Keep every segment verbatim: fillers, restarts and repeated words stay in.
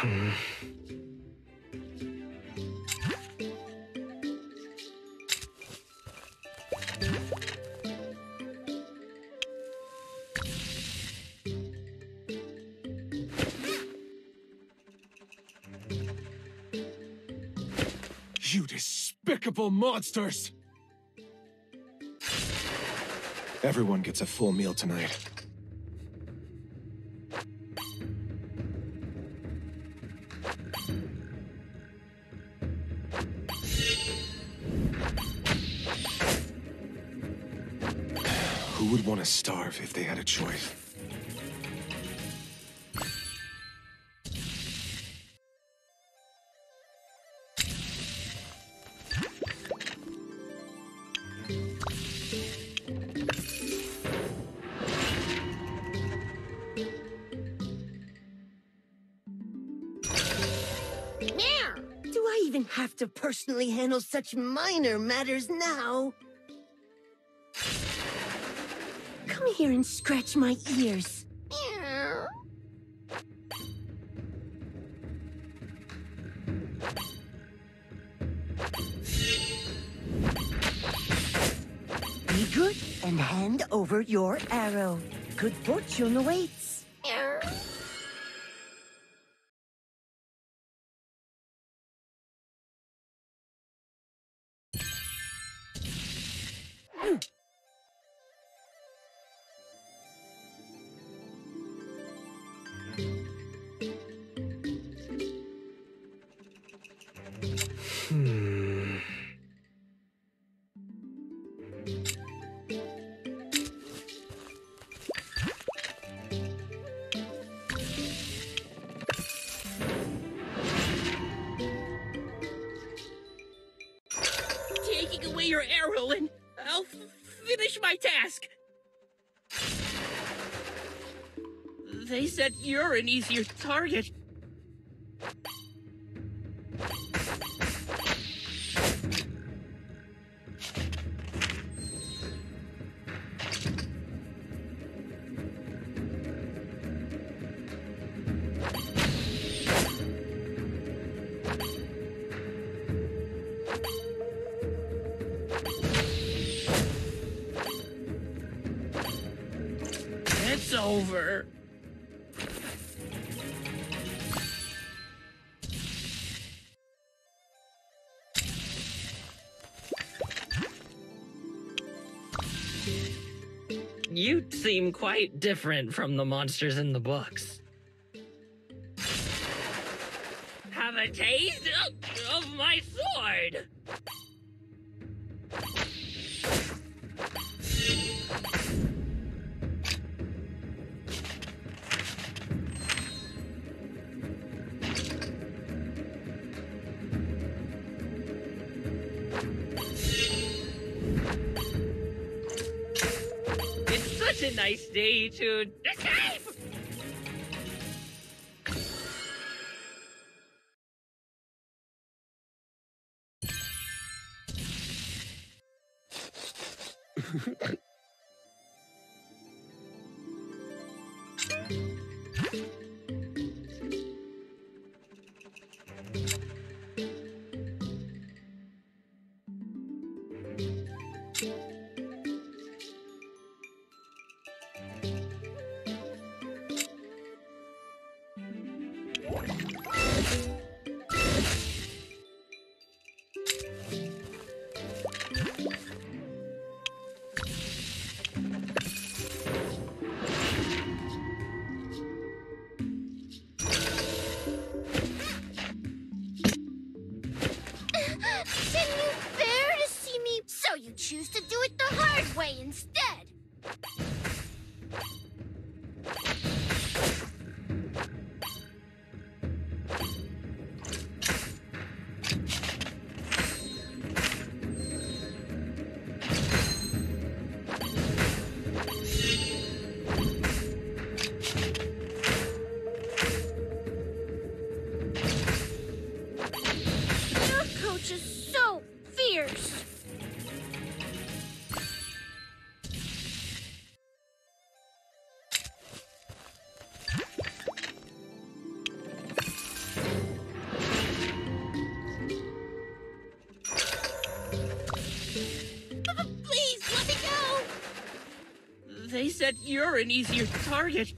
You despicable monsters! Everyone gets a full meal tonight. Who would want to starve if they had a choice? Do I even have to personally handle such minor matters now? Come here and scratch my ears. Be good and hand over your arrow. Good fortune awaits. Hmm. Taking away your arrow and I'll f finish my task. They said you're an easier target. It's over. You seem quite different from the monsters in the books. Have a taste of my sword! Such a nice day to escape! So you choose to do it the hard way instead. Your coach is so fierce. that you're an easier target.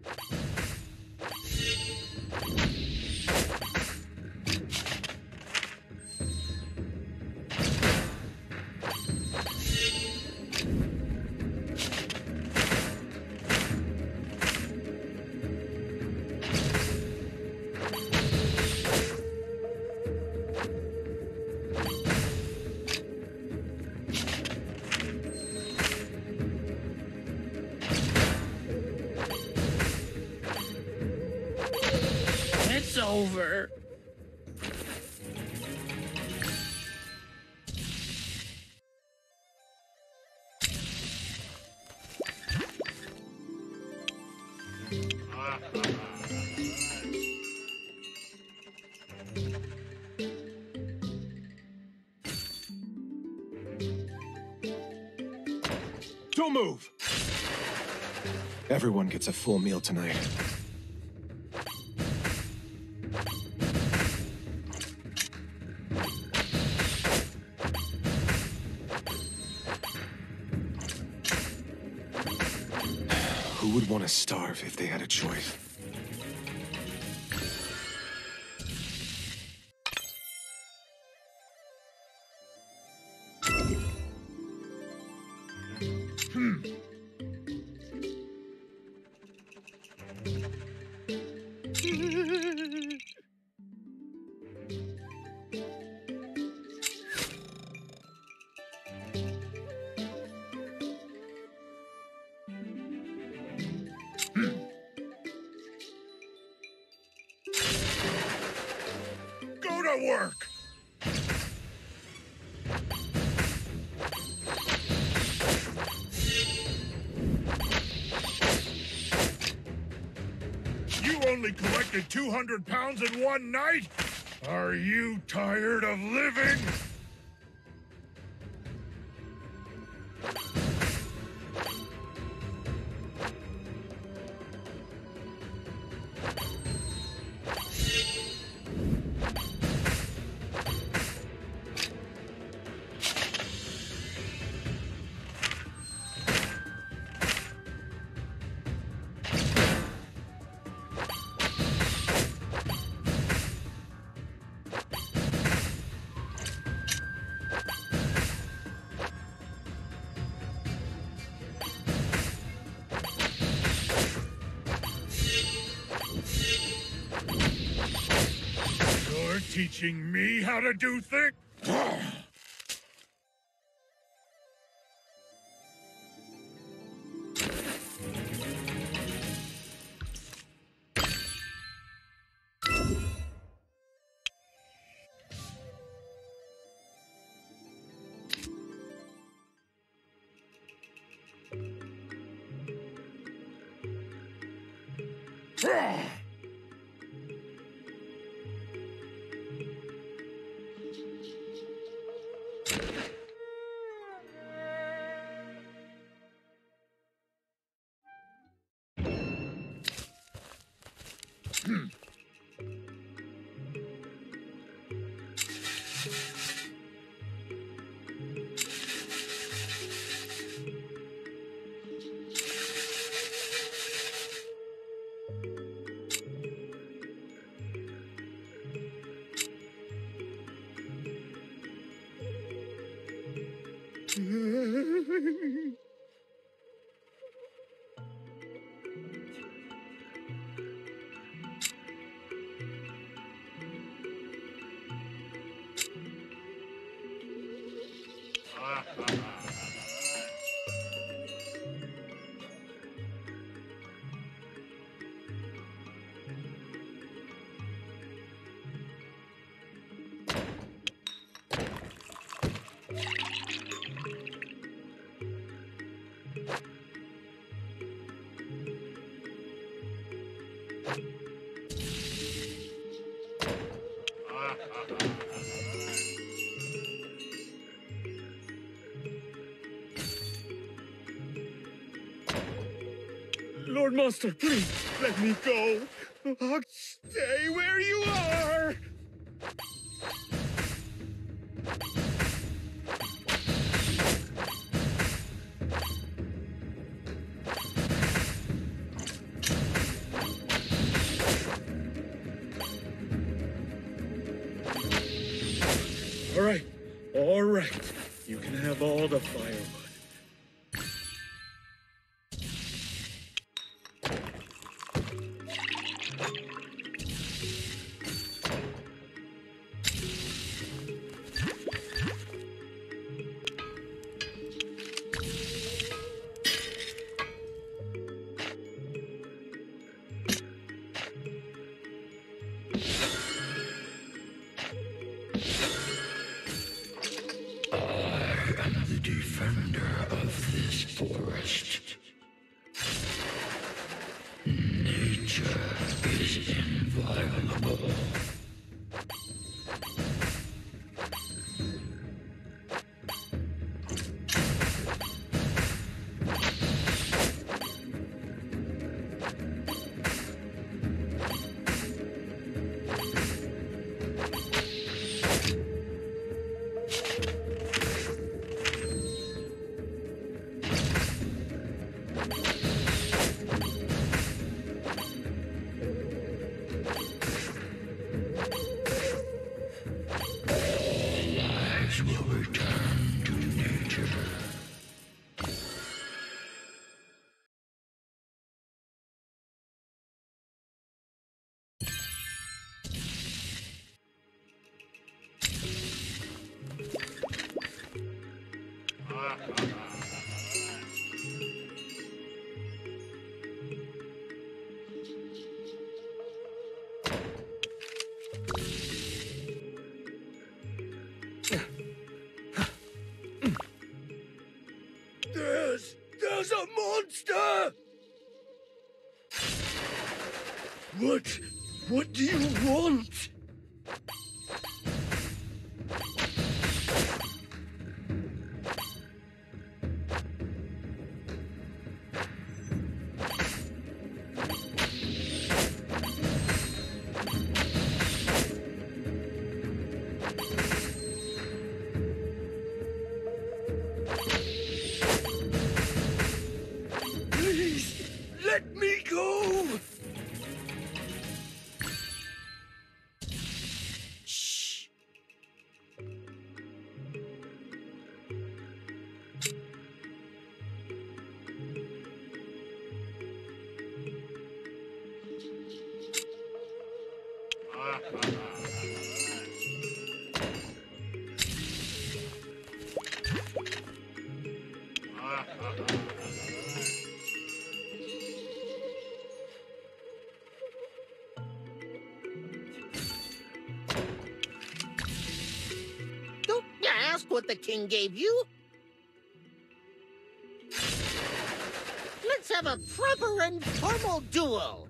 It's over. Don't move! Everyone gets a full meal tonight. Who would want to starve if they had a choice? Hmm. Go to work! You only collected two hundred pounds in one night? Are you tired of living? You're teaching me how to do things? Hmm. Lord Monster, please, let me go. Uh, stay where you are. All right, all right. You can have all the firewood. Defender of this forest. Nature is inviolable. Will return to nature. There's... there's a monster! What... what do you want? Please, let me go! Shh. Don't you ask what the king gave you? Let's have a proper and formal duel.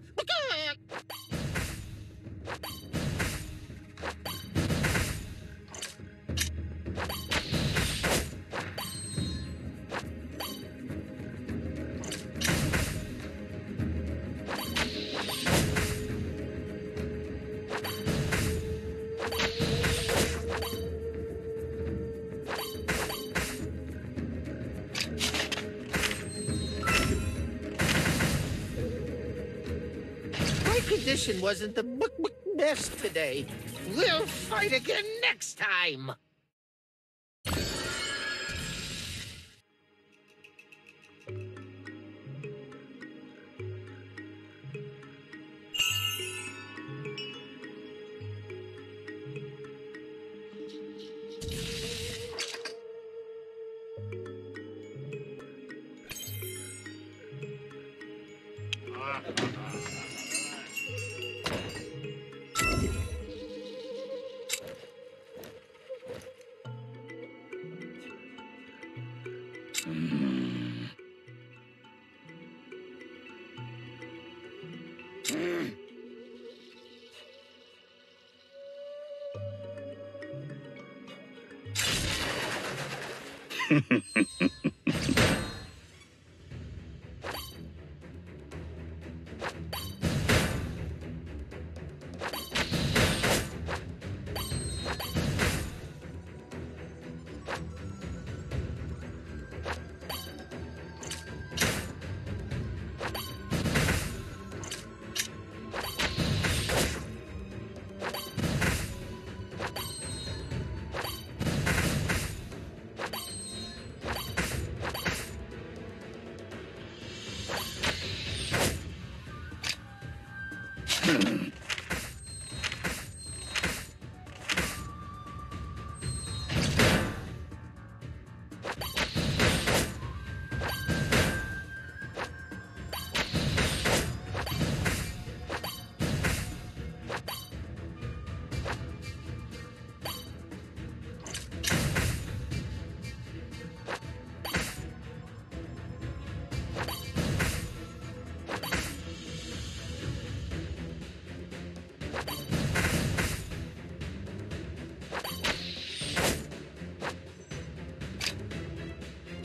My condition wasn't the b- b- best today. We'll fight again next time.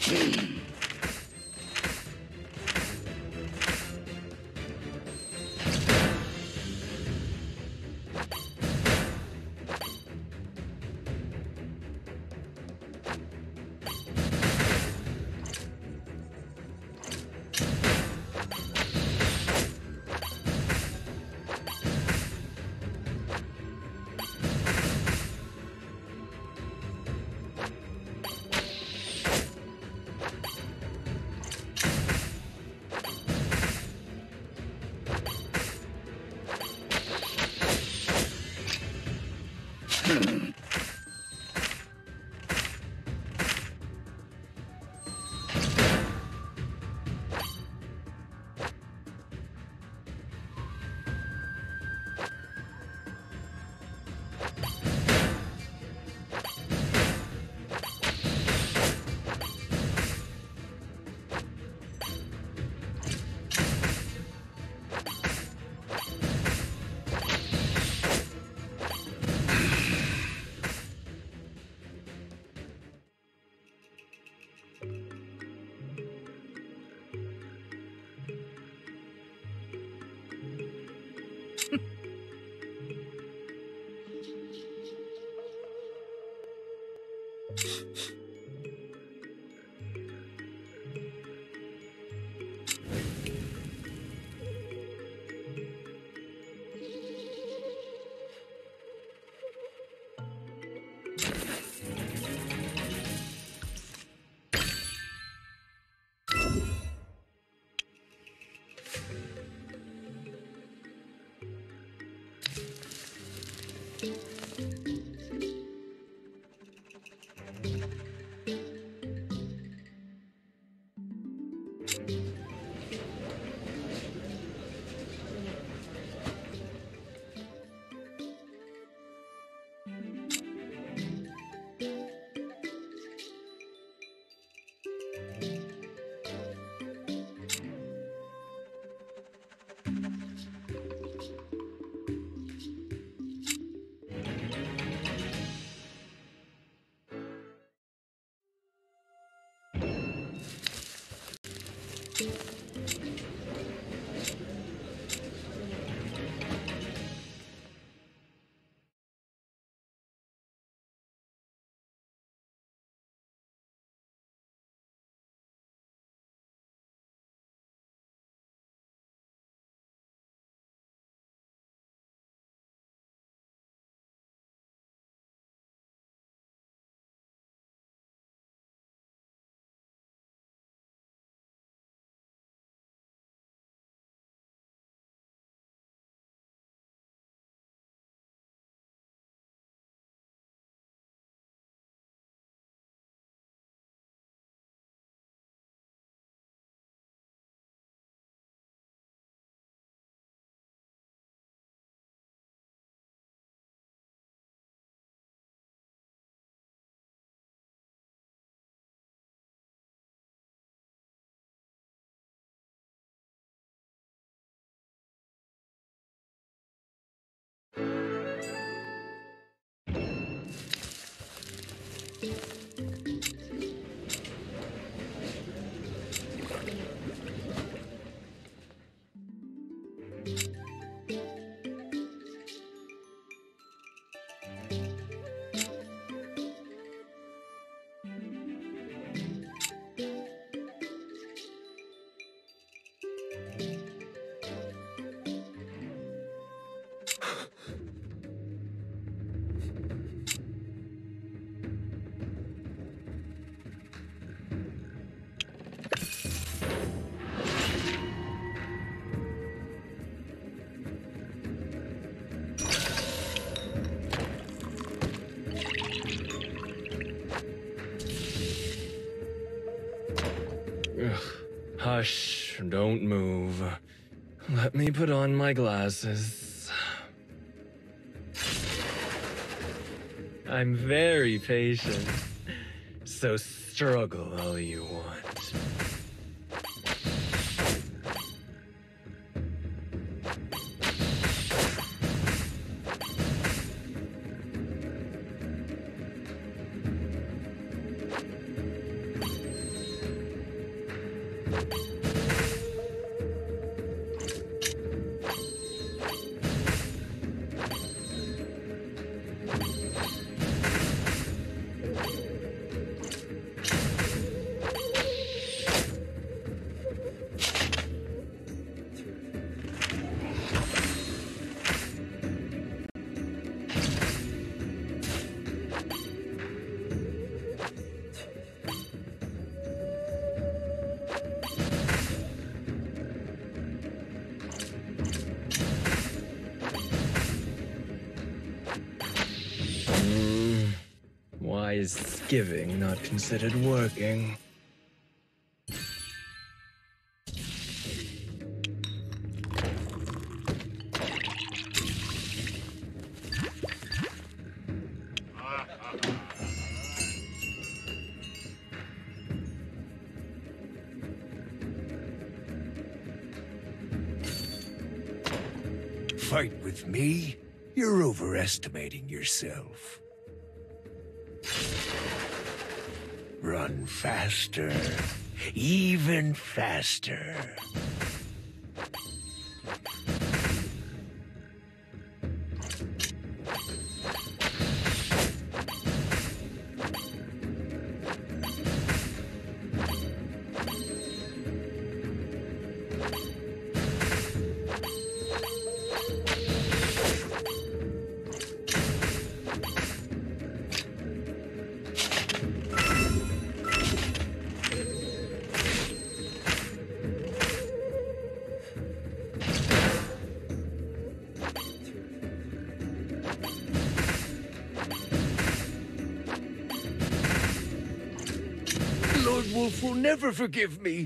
Ugh. Hush, don't move. Let me put on my glasses. I'm very patient, so struggle all you want. Why is skiving not considered working? Fight with me? You're overestimating yourself. Run faster. Even faster. Lord Wolf will never forgive me.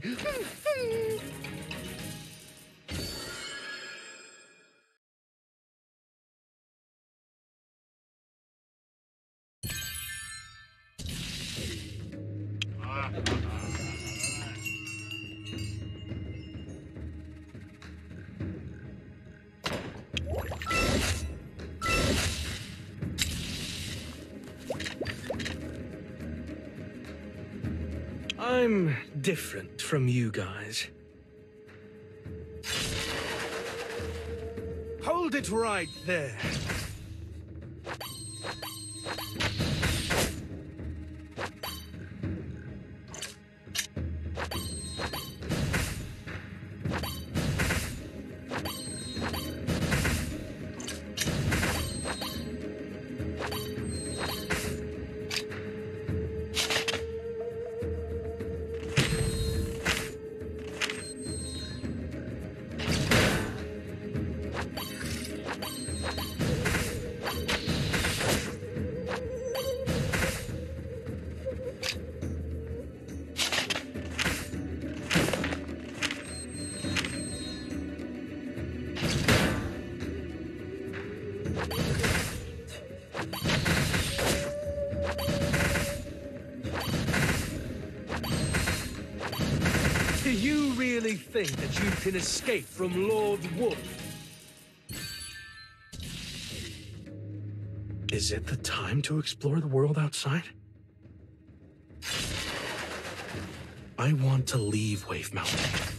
I'm different from you guys. Hold it right there. Do you really think that you can escape from Lord Wolf? Is it the time to explore the world outside? I want to leave Wave Mountain.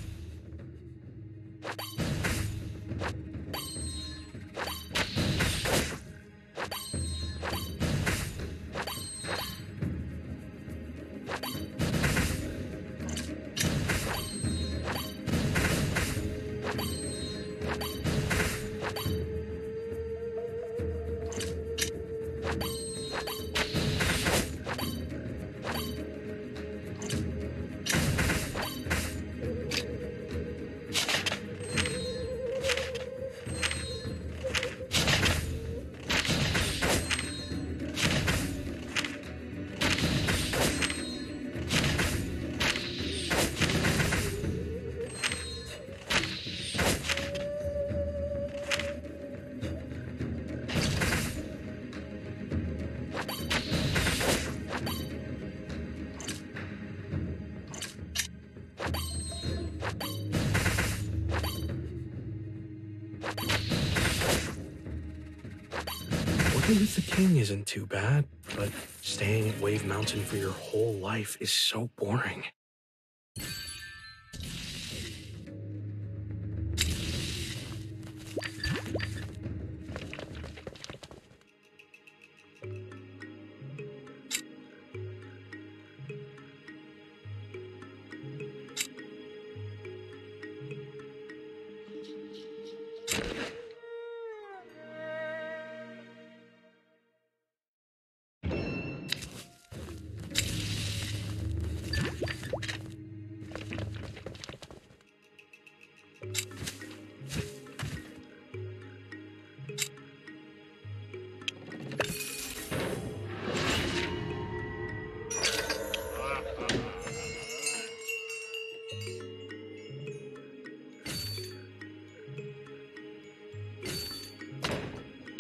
Working with the king isn't too bad, but staying at Wave Mountain for your whole life is so boring.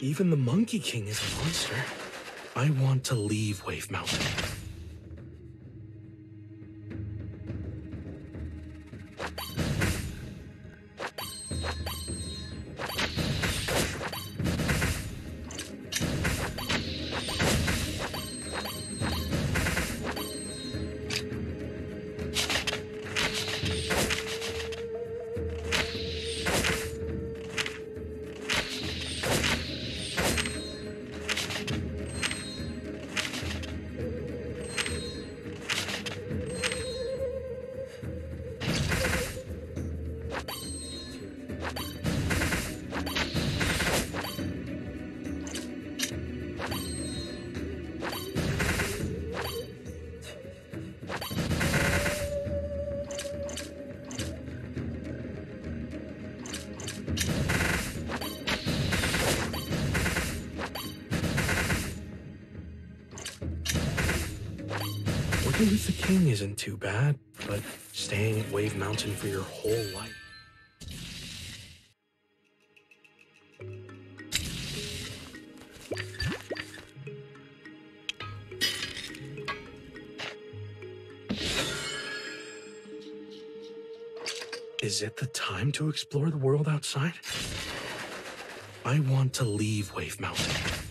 Even the Monkey King is a monster. I want to leave Wave Mountain. Working with the king isn't too bad, but staying at Wave Mountain for your whole life. Is it the time to explore the world outside? I want to leave Wave Mountain.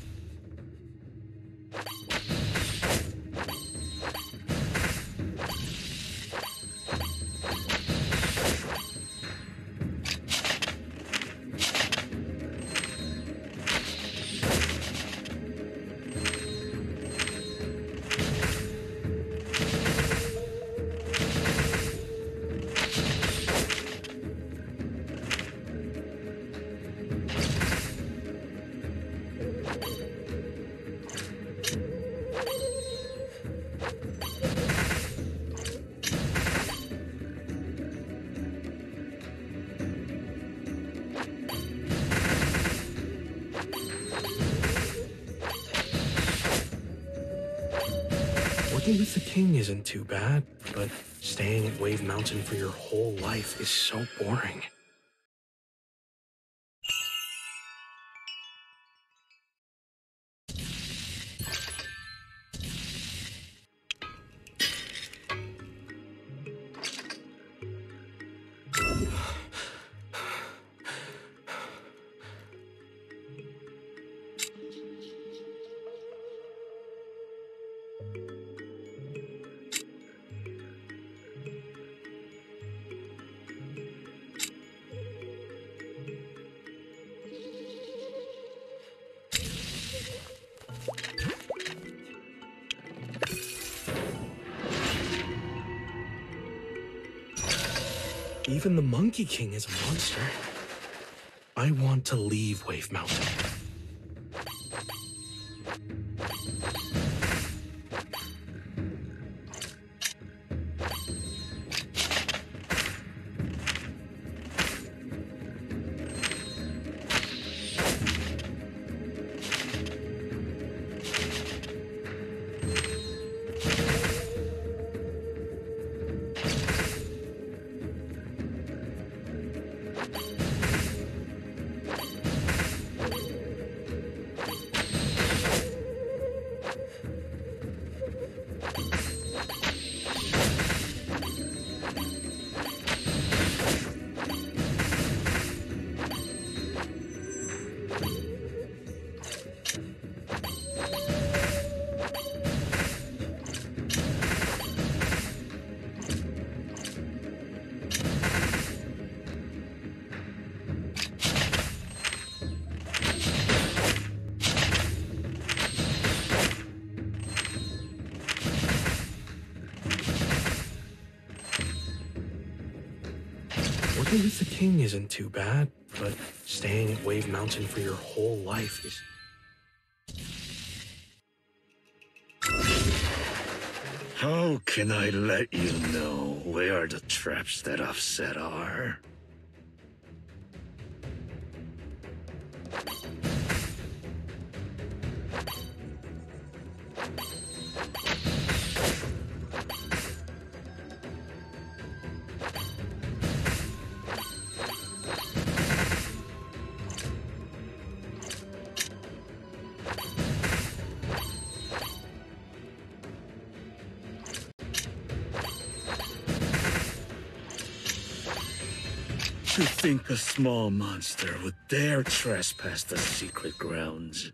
Working with the king isn't too bad, but staying at Wave Mountain for your whole life is so boring. Even the Monkey King is a monster. I want to leave Wave Mountain. Working with the king isn't too bad, but staying at Wave Mountain for your whole life is... How can I let you know where the traps that I've set are? To think a small monster would dare trespass the secret grounds.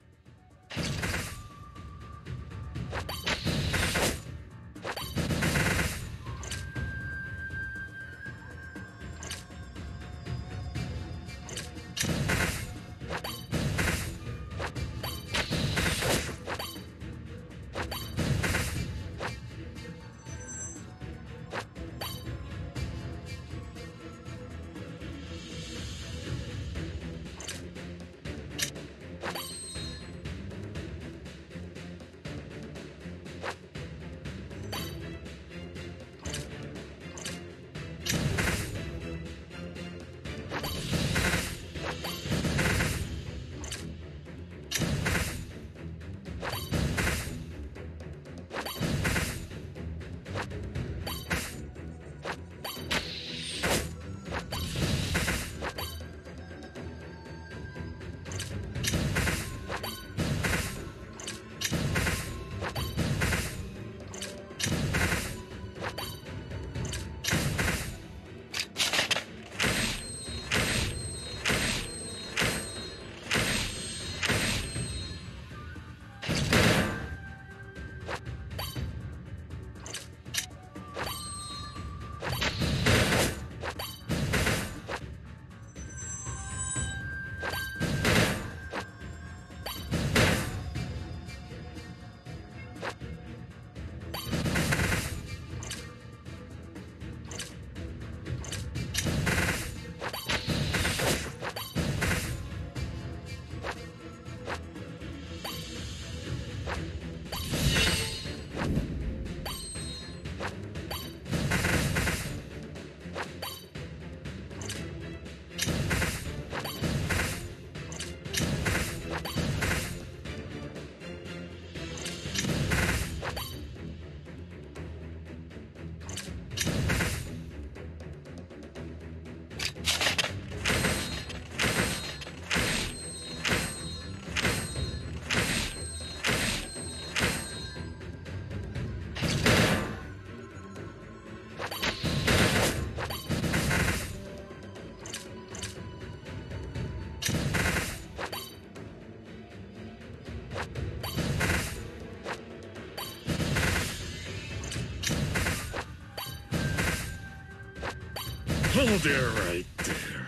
Hold there, right there.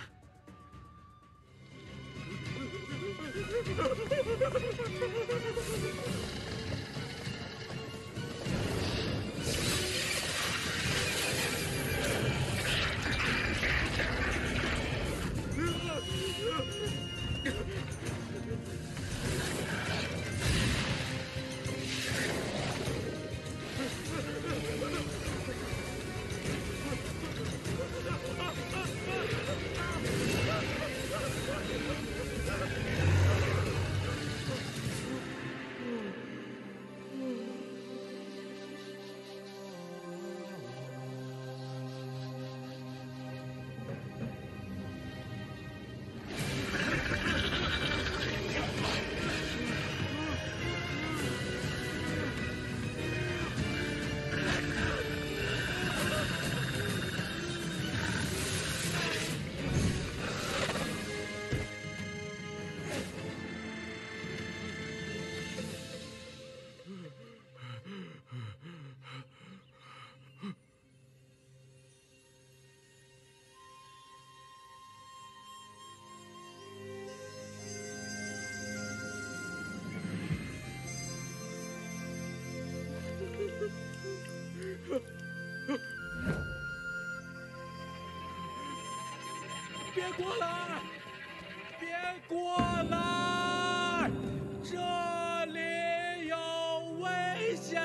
别过来！别过来！这里有危险！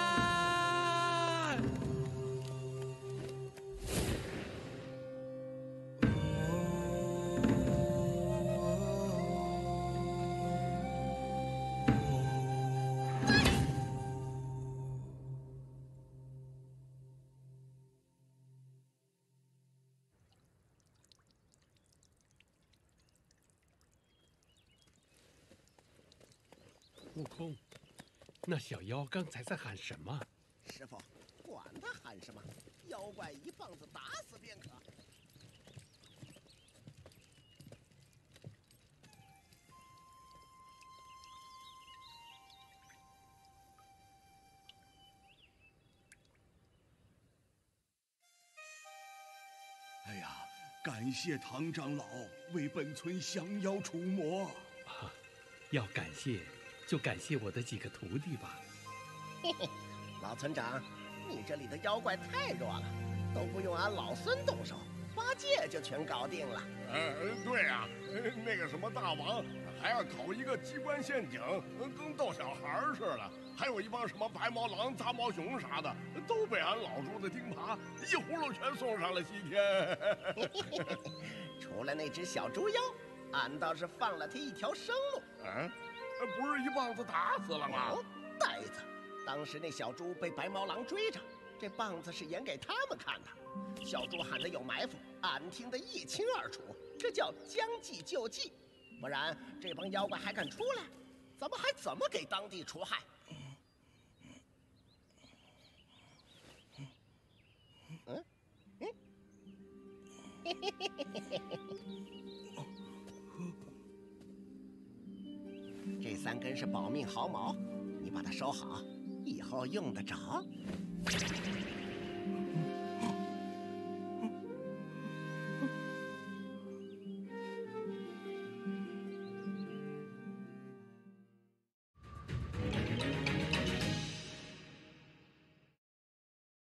悟空，那小妖刚才在喊什么？ 师傅，管他喊什么，妖怪一棒子打死便可。 感谢唐长老为本村降妖除魔。 啊，要感谢就感谢我的几个徒弟吧。 嘿嘿，老村长，你这里的妖怪太弱了，都不用俺老孙动手，八戒就全搞定了。 呃，对呀、啊，那个什么大王还要搞一个机关陷阱，跟逗小孩似的。还有一帮什么白毛狼、杂毛熊啥的，都被俺老猪的钉耙一葫芦全送上了西天。 除了那只小猪妖，俺倒是放了他一条生路。 嗯，不是一棒子打死了吗？ 哦，呆子，当时那小猪被白毛狼追着，这棒子是演给他们看的。小猪喊的有埋伏，俺听得一清二楚，这叫将计就计。不然这帮妖怪还敢出来，咱们还怎么给当地除害？嗯嗯，嘿嘿嘿嘿嘿嘿。这三根是保命毫毛，你把它收好，以后用得着。